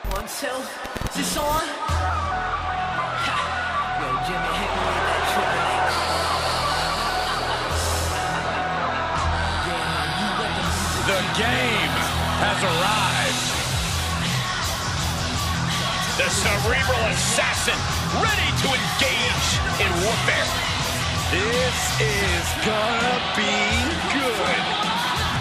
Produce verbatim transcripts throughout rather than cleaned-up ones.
One, two. Is this on? Yo, Jimmy, hit me with that Triple H. Yeah, you let them... The game has arrived. The cerebral assassin, ready to engage in warfare. This is gonna be good.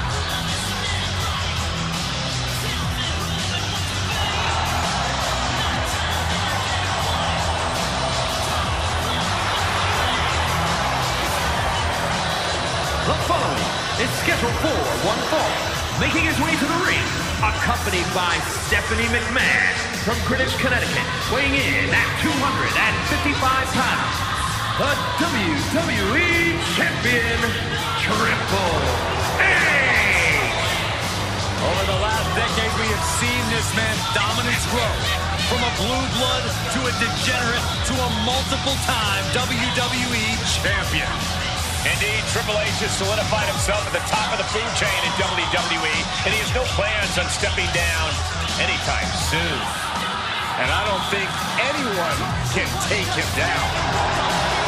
The following is scheduled for one fall, making his way to the ring, accompanied by Stephanie McMahon from Greenwich, Connecticut, weighing in at two hundred fifty-five pounds, the W W E Champion, Triple H. Over the last decade, we have seen this man's dominance grow. From a blue blood to a degenerate to a multiple-time W W E champion. Indeed, Triple H has solidified himself at the top of the food chain in W W E, and he has no plans on stepping down anytime soon. And I don't think anyone can take him down.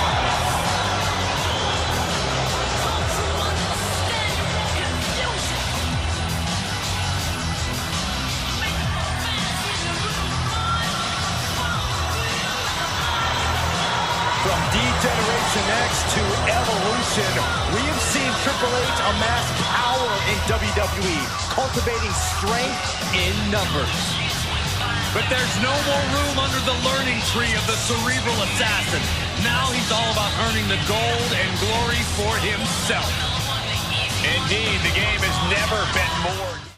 From D-Generation X to Evolution, we have seen Triple H amass power in W W E, cultivating strength in numbers. But there's no more room under the learning tree of the cerebral assassin. Now he's all about earning the gold and glory for himself. Indeed, the game has never been more